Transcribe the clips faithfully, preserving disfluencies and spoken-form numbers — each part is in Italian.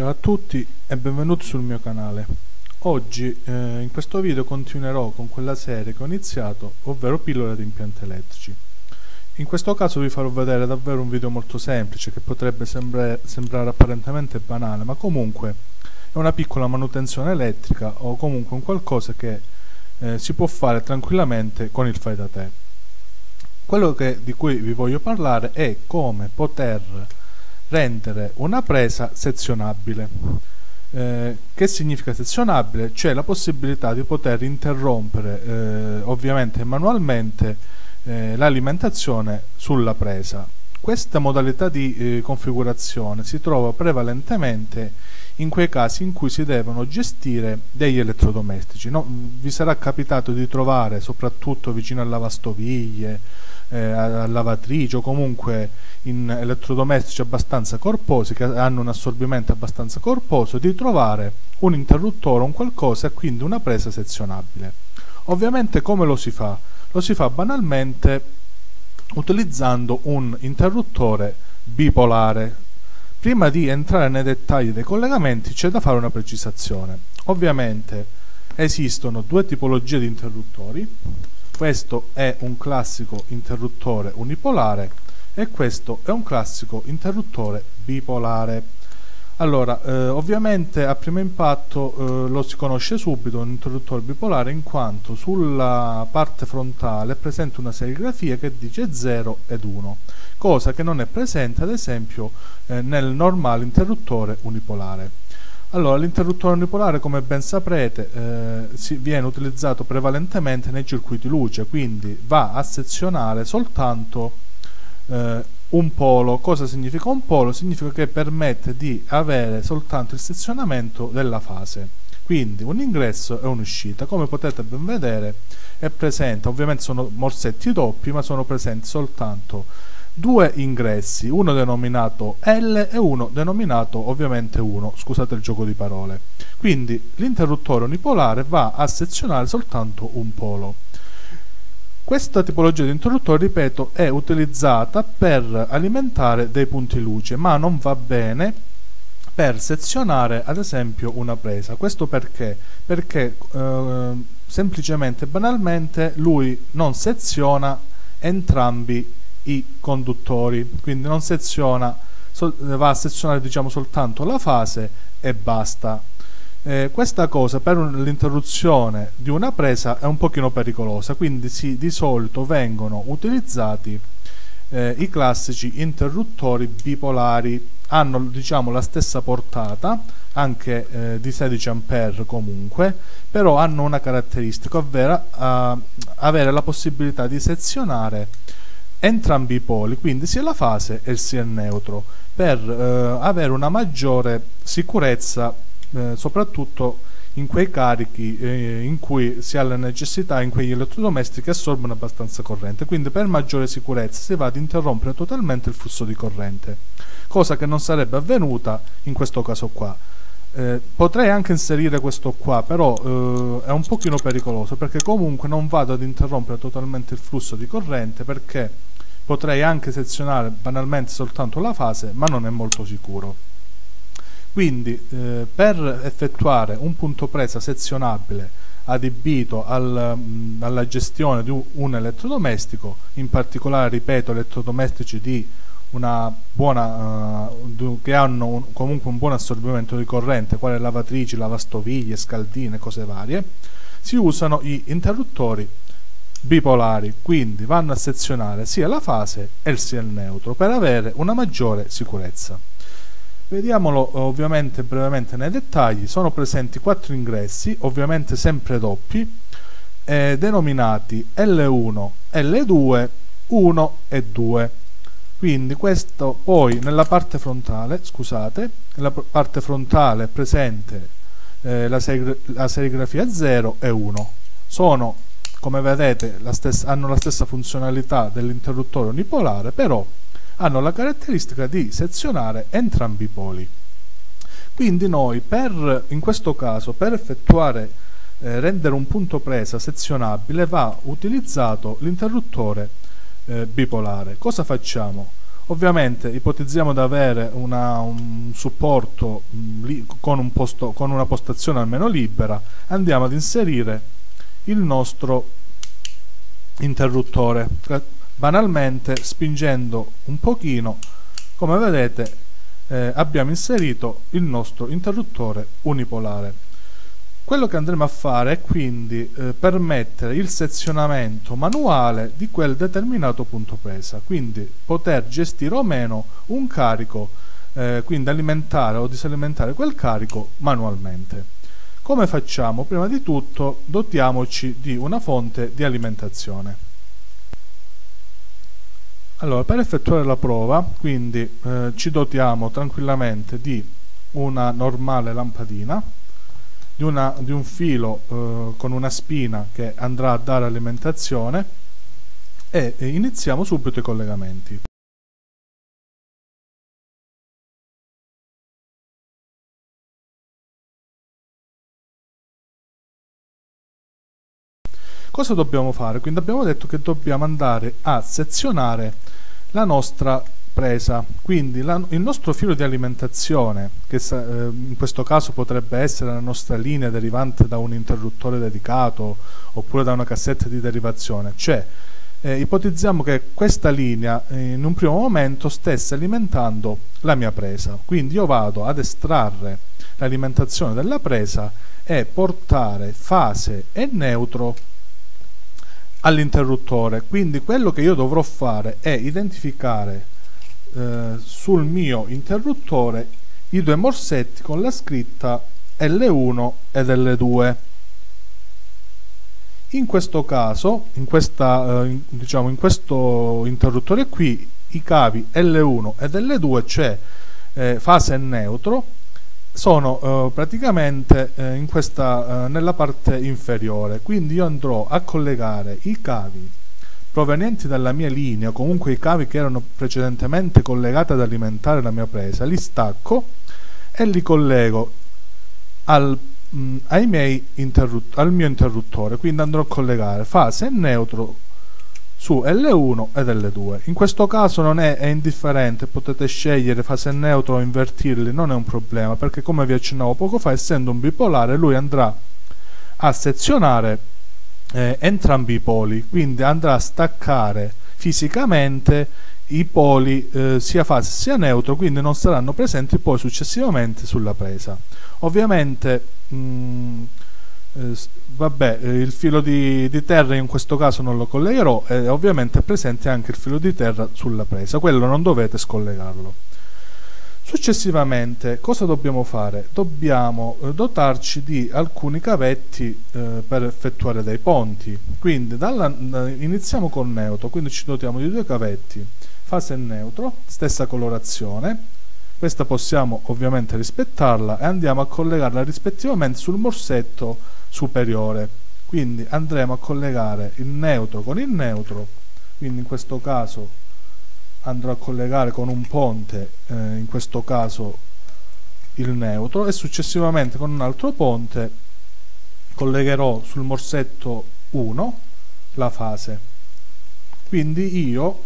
Ciao a tutti e benvenuti sul mio canale. Oggi eh, in questo video continuerò con quella serie che ho iniziato, ovvero pillole di impianti elettrici. In questo caso vi farò vedere davvero un video molto semplice che potrebbe sembrare, sembrare apparentemente banale, ma comunque è una piccola manutenzione elettrica o comunque un qualcosa che eh, si può fare tranquillamente con il fai da te. Quello che, di cui vi voglio parlare è come poter rendere una presa sezionabile. Eh, che significa sezionabile? C'è la possibilità di poter interrompere eh, ovviamente manualmente eh, l'alimentazione sulla presa. Questa modalità di eh, configurazione si trova prevalentemente in quei casi in cui si devono gestire degli elettrodomestici. No? Vi sarà capitato di trovare soprattutto vicino a lavastoviglie, eh, a lavatrici o comunque in elettrodomestici abbastanza corposi, che hanno un assorbimento abbastanza corposo, di trovare un interruttore, un qualcosa e quindi una presa sezionabile. Ovviamente come lo si fa? Lo si fa banalmente utilizzando un interruttore bipolare. Prima di entrare nei dettagli dei collegamenti c'è da fare una precisazione. Ovviamente esistono due tipologie di interruttori. Questo è un classico interruttore unipolare e questo è un classico interruttore bipolare. Allora, eh, ovviamente a primo impatto eh, lo si conosce subito un interruttore bipolare, in quanto sulla parte frontale è presente una serigrafia che dice zero ed uno, cosa che non è presente ad esempio eh, nel normale interruttore unipolare. Allora, l'interruttore unipolare, come ben saprete, eh, si, viene utilizzato prevalentemente nei circuiti luce, quindi va a sezionare soltanto eh, un polo. Cosa significa un polo? Significa che permette di avere soltanto il sezionamento della fase, quindi un ingresso e un'uscita. Come potete ben vedere è presente, ovviamente sono morsetti doppi, ma sono presenti soltanto due ingressi, uno denominato L e uno denominato ovviamente uno, scusate il gioco di parole. Quindi l'interruttore unipolare va a sezionare soltanto un polo. Questa tipologia di interruttore, ripeto, è utilizzata per alimentare dei punti luce, ma non va bene per sezionare ad esempio una presa. Questo perché? Perché eh, semplicemente, banalmente, lui non seziona entrambi i conduttori, quindi non seziona, va a sezionare diciamo soltanto la fase e basta. Eh, questa cosa per l'interruzione di una presa è un pochino pericolosa, quindi si, di solito vengono utilizzati eh, i classici interruttori bipolari. Hanno diciamo la stessa portata, anche eh, di sedici ampere comunque, però hanno una caratteristica, ovvero eh, avere la possibilità di sezionare entrambi i poli, quindi sia la fase e sia il neutro, per eh, avere una maggiore sicurezza Eh, soprattutto in quei carichi eh, in cui si ha la necessità, in quegli elettrodomestici che assorbono abbastanza corrente. Quindi per maggiore sicurezza si va ad interrompere totalmente il flusso di corrente, cosa che non sarebbe avvenuta in questo caso qua. Eh, potrei anche inserire questo qua, però eh, è un pochino pericoloso, perché comunque non vado ad interrompere totalmente il flusso di corrente, perché potrei anche sezionare banalmente soltanto la fase, ma non è molto sicuro. Quindi eh, per effettuare un punto presa sezionabile adibito al, mh, alla gestione di un, un elettrodomestico, in particolare, ripeto, elettrodomestici di una buona, uh, che hanno un, comunque un buon assorbimento di corrente, quale lavatrici, lavastoviglie, scaldine, cose varie, si usano gli interruttori bipolari, quindi vanno a sezionare sia la fase e sia il neutro per avere una maggiore sicurezza. Vediamolo ovviamente brevemente nei dettagli. Sono presenti quattro ingressi, ovviamente sempre doppi, eh, denominati L uno, L due, uno e due. Quindi questo poi nella parte frontale, scusate, nella parte frontale è presente eh, la, serigra la serigrafia zero e uno. Sono, come vedete, la stessa, hanno la stessa funzionalità dell'interruttore unipolare, però hanno la caratteristica di sezionare entrambi i poli. Quindi noi per, in questo caso, per effettuare eh, rendere un punto presa sezionabile va utilizzato l'interruttore eh, bipolare. Cosa facciamo? Ovviamente ipotizziamo di avere una, un supporto mh, li, con, un posto, con una postazione almeno libera, andiamo ad inserire il nostro interruttore, banalmente spingendo un pochino, come vedete eh, abbiamo inserito il nostro interruttore unipolare. Quello che andremo a fare è quindi eh, permettere il sezionamento manuale di quel determinato punto presa, quindi poter gestire o meno un carico, eh, quindi alimentare o disalimentare quel carico manualmente. Come facciamo? Prima di tutto dotiamoci di una fonte di alimentazione. Allora, per effettuare la prova, quindi eh, ci dotiamo tranquillamente di una normale lampadina, Di, una, di un filo eh, con una spina che andrà a dare alimentazione e, e iniziamo subito i collegamenti. Cosa dobbiamo fare? Quindi abbiamo detto che dobbiamo andare a sezionare la nostra presa, quindi la, il nostro filo di alimentazione, che eh, in questo caso potrebbe essere la nostra linea derivante da un interruttore dedicato oppure da una cassetta di derivazione, cioè eh, ipotizziamo che questa linea eh, in un primo momento stesse alimentando la mia presa, quindi io vado ad estrarre l'alimentazione della presa e portare fase e neutro all'interruttore. Quindi quello che io dovrò fare è identificare Eh, sul mio interruttore i due morsetti con la scritta L uno ed L due. In questo caso, in, questa, eh, in, diciamo, in questo interruttore qui, i cavi L uno ed L due, cioè eh, fase e neutro, sono eh, praticamente eh, in questa, eh, nella parte inferiore, quindi io andrò a collegare i cavi provenienti dalla mia linea, comunque i cavi che erano precedentemente collegati ad alimentare la mia presa, li stacco e li collego al, mh, ai miei al mio interruttore, quindi andrò a collegare fase e neutro su L uno ed L due. In questo caso non è, è indifferente, potete scegliere fase e neutro o invertirli, non è un problema, perché come vi accennavo poco fa, essendo un bipolare, lui andrà a sezionare Eh, entrambi i poli, quindi andrà a staccare fisicamente i poli eh, sia fase sia neutro, quindi non saranno presenti poi successivamente sulla presa. Ovviamente mh, eh, vabbè, eh, il filo di, di terra in questo caso non lo collegherò e ovviamente è presente anche il filo di terra sulla presa, quello non dovete scollegarlo. Successivamente cosa dobbiamo fare? Dobbiamo eh, dotarci di alcuni cavetti eh, per effettuare dei ponti, quindi dalla, iniziamo con neutro, quindi ci dotiamo di due cavetti, fase e neutro, stessa colorazione, questa possiamo ovviamente rispettarla e andiamo a collegarla rispettivamente sul morsetto superiore, quindi andremo a collegare il neutro con il neutro, quindi in questo caso andrò a collegare con un ponte, eh, in questo caso il neutro, e successivamente con un altro ponte collegherò sul morsetto uno la fase. Quindi io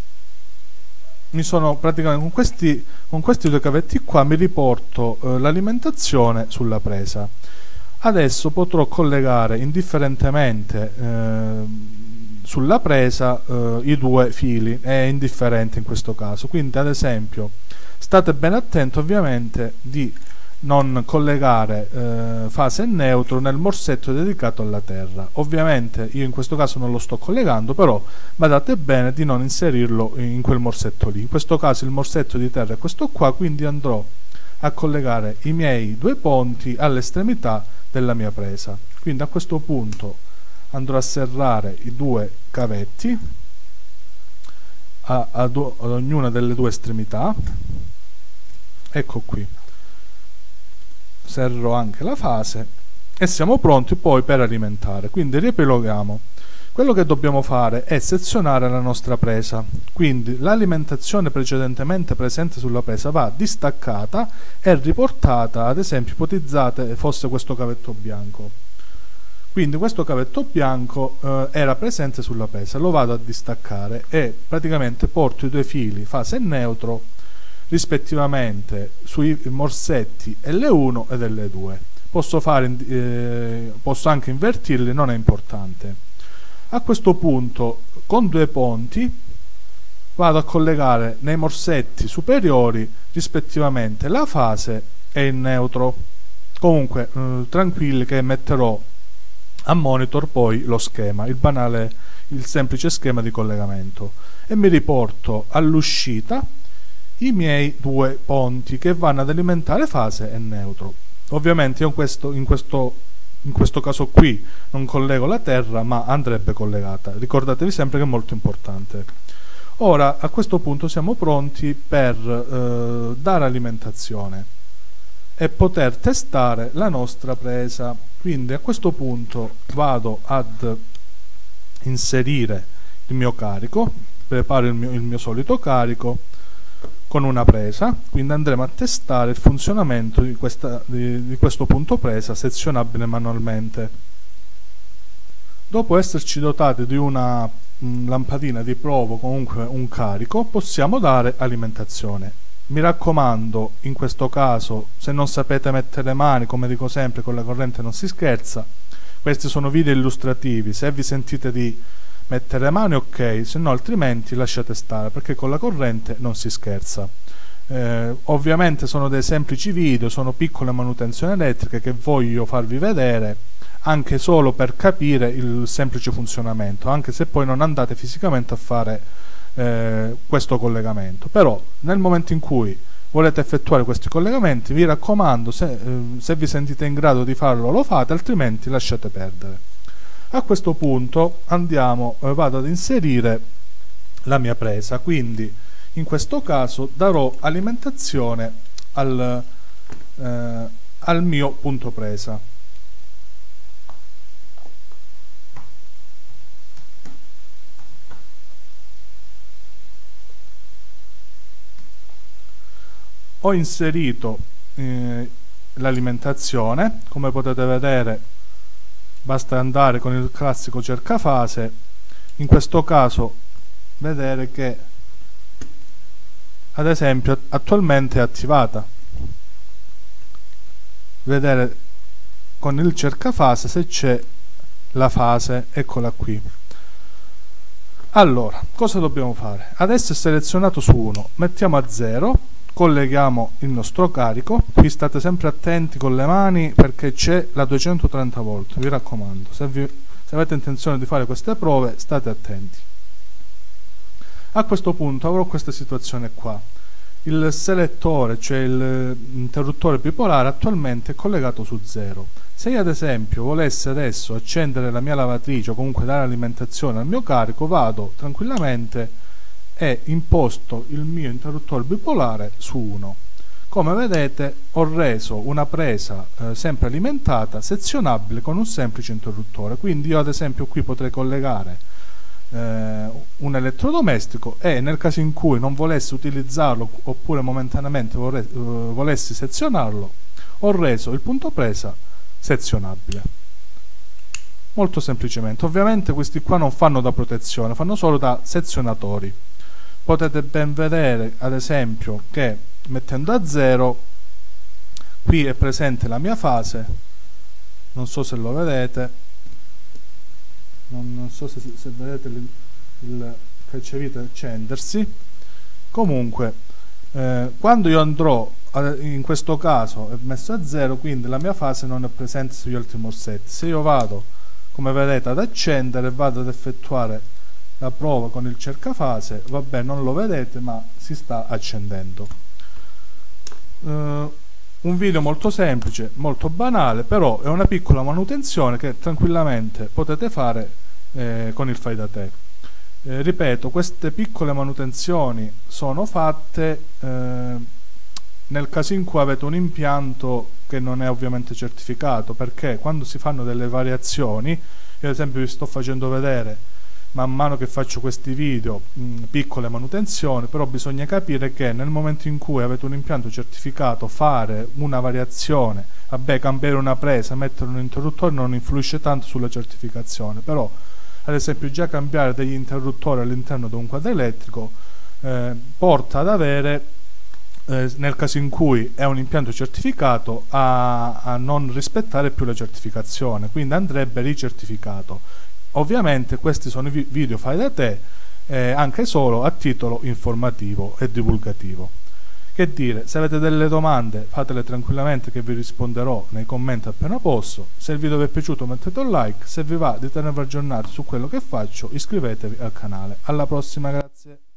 mi sono praticamente con questi, con questi due cavetti qua mi riporto eh, l'alimentazione sulla presa. Adesso potrò collegare indifferentemente eh, sulla presa eh, i due fili, è indifferente in questo caso, quindi ad esempio state ben attenti ovviamente di non collegare eh, fase e neutro nel morsetto dedicato alla terra. Ovviamente io in questo caso non lo sto collegando, però badate bene di non inserirlo in quel morsetto lì. In questo caso il morsetto di terra è questo qua, quindi andrò a collegare i miei due ponti all'estremità della mia presa. Quindi a questo punto andrò a serrare i due cavetti a, a ad ognuna delle due estremità, ecco qui, serro anche la fase e siamo pronti poi per alimentare. Quindi riepiloghiamo. Quello che dobbiamo fare è sezionare la nostra presa, quindi l'alimentazione precedentemente presente sulla presa va distaccata e riportata, ad esempio ipotizzate fosse questo cavetto bianco. Quindi questo cavetto bianco eh, era presente sulla presa, lo vado a distaccare e praticamente porto i due fili fase e neutro rispettivamente sui morsetti L uno ed L due. Posso, fare, eh, posso anche invertirli, non è importante. A questo punto con due ponti vado a collegare nei morsetti superiori rispettivamente la fase e il neutro. Comunque eh, tranquilli che metterò a monitor poi lo schema, il banale, il semplice schema di collegamento, e mi riporto all'uscita i miei due ponti che vanno ad alimentare fase e neutro. Ovviamente io in questo, in questo, in questo caso qui non collego la terra, ma andrebbe collegata, ricordatevi sempre che è molto importante. Ora a questo punto siamo pronti per eh, dare alimentazione e poter testare la nostra presa. Quindi a questo punto vado ad inserire il mio carico, preparo il mio, il mio solito carico con una presa, quindi andremo a testare il funzionamento di, questa, di, di questo punto presa sezionabile manualmente. Dopo esserci dotati di una mh, lampadina di prova, comunque un carico, possiamo dare alimentazione. Mi raccomando, in questo caso, se non sapete mettere le mani, come dico sempre, con la corrente non si scherza. Questi sono video illustrativi, se vi sentite di mettere le mani ok, se no altrimenti lasciate stare, perché con la corrente non si scherza. Eh, ovviamente sono dei semplici video, sono piccole manutenzioni elettriche che voglio farvi vedere, anche solo per capire il semplice funzionamento, anche se poi non andate fisicamente a fare Eh, questo collegamento. Però nel momento in cui volete effettuare questi collegamenti, vi raccomando, se, eh, se vi sentite in grado di farlo lo fate, altrimenti lasciate perdere. A questo punto andiamo, eh, vado ad inserire la mia presa, quindi in questo caso darò alimentazione al, eh, al mio punto presa. Ho inserito eh, l'alimentazione, come potete vedere basta andare con il classico cercafase, in questo caso vedere che ad esempio attualmente è attivata, vedere con il cercafase se c'è la fase, eccola qui. Allora, cosa dobbiamo fare? Adesso è selezionato su uno, mettiamo a zero, colleghiamo il nostro carico. Qui state sempre attenti con le mani perché c'è la duecentotrenta volt, vi raccomando, se, vi, se avete intenzione di fare queste prove state attenti. A questo punto avrò questa situazione qua, il selettore, cioè l'interruttore bipolare, attualmente è collegato su zero. Se io ad esempio volessi adesso accendere la mia lavatrice o comunque dare alimentazione al mio carico, vado tranquillamente e imposto il mio interruttore bipolare su uno. Come vedete ho reso una presa eh, sempre alimentata, sezionabile con un semplice interruttore. Quindi io ad esempio qui potrei collegare eh, un elettrodomestico e nel caso in cui non volessi utilizzarlo oppure momentaneamente vorrei, eh, volessi sezionarlo, ho reso il punto presa sezionabile. Molto semplicemente. Ovviamente questi qua non fanno da protezione, fanno solo da sezionatori. Potete ben vedere ad esempio che mettendo a zero qui è presente la mia fase, non so se lo vedete, non, non so se, se vedete il, il cacciavite accendersi. Comunque eh, quando io andrò a, in questo caso è messo a zero, quindi la mia fase non è presente sugli altri morsetti. Se io vado, come vedete, ad accendere e vado ad effettuare la prova con il cercafase, vabbè, non lo vedete ma si sta accendendo. Uh, un video molto semplice, molto banale, però è una piccola manutenzione che tranquillamente potete fare eh, con il fai da te. Eh, ripeto, queste piccole manutenzioni sono fatte eh, nel caso in cui avete un impianto che non è ovviamente certificato, perché quando si fanno delle variazioni, io ad esempio vi sto facendo vedere man mano che faccio questi video mh, piccole manutenzioni, però bisogna capire che nel momento in cui avete un impianto certificato, fare una variazione vabbè, cambiare una presa, mettere un interruttore non influisce tanto sulla certificazione, però ad esempio già cambiare degli interruttori all'interno di un quadro elettrico eh, porta ad avere, eh, nel caso in cui è un impianto certificato, a, a non rispettare più la certificazione, quindi andrebbe ricertificato. Ovviamente questi sono i video fai da te, eh, anche solo a titolo informativo e divulgativo. Che dire, se avete delle domande fatele tranquillamente che vi risponderò nei commenti appena posso. Se il video vi è piaciuto mettete un like, se vi va di tenervi aggiornati su quello che faccio iscrivetevi al canale. Alla prossima, grazie.